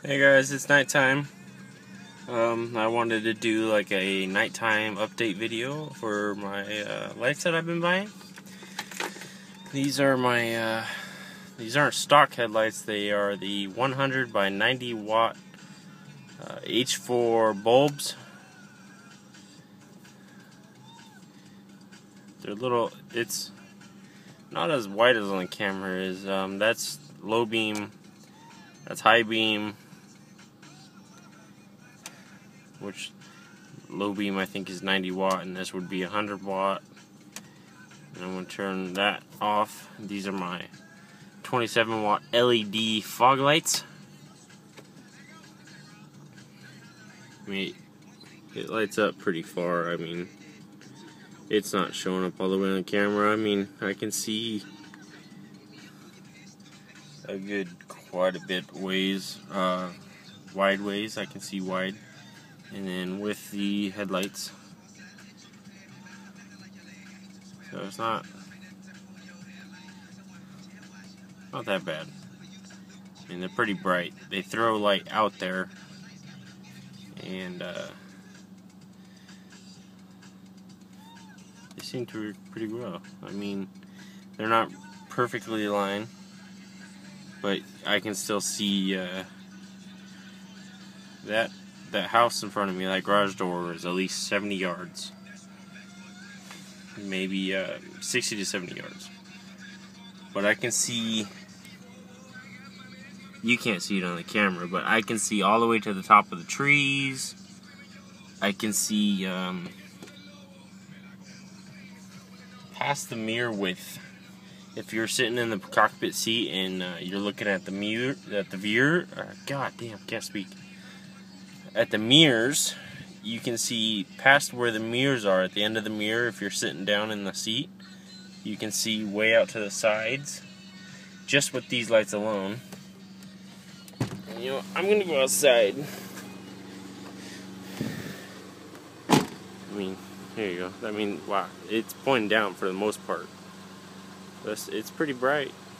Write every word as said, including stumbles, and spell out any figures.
Hey guys, it's nighttime. Um, I wanted to do like a nighttime update video for my uh, lights that I've been buying. These are my, uh, these aren't stock headlights, they are the one hundred by ninety watt uh, H four bulbs. They're little, it's not as white as on the camera is. Um, that's low beam, that's high beam, which low beam I think is ninety watt, and this would be one hundred watt. And I'm going to turn that off. These are my twenty-seven watt L E D fog lights. I mean, it lights up pretty far. I mean, it's not showing up all the way on the camera. I mean, I can see a good quite a bit ways, uh, wide ways. I can see wide. And then with the headlights, so it's not not that bad. I mean, they're pretty bright. They throw light out there, and uh, they seem to work pretty well. I mean, they're not perfectly aligned, but I can still see uh, that. That house in front of me, that garage door, is at least seventy yards. Maybe uh, sixty to seventy yards. But I can see, you can't see it on the camera, but I can see all the way to the top of the trees. I can see um, past the mirror width. If you're sitting in the cockpit seat and uh, you're looking at the mirror, at the viewer, uh, god damn, can't speak. At the mirrors, you can see past where the mirrors are. At the end of the mirror, if you're sitting down in the seat, you can see way out to the sides, just with these lights alone. And, you know, I'm gonna go outside. I mean, here you go. I mean, wow, it's pointing down for the most part. It's, it's pretty bright.